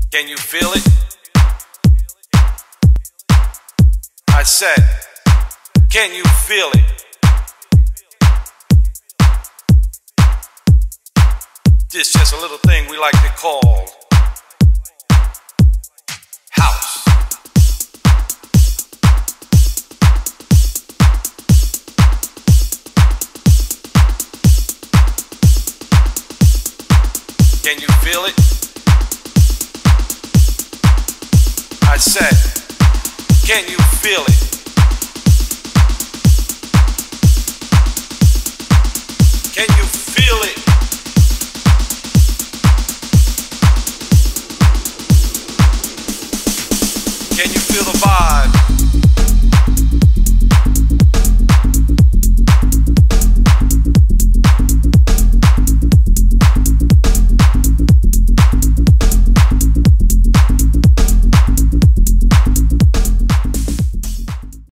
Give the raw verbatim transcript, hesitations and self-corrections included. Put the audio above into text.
Can you feel it? I said, can you feel it? This just a little thing we like to call house. Can you feel it? I said, can you feel it? Can you feel it? Can you feel the vibe?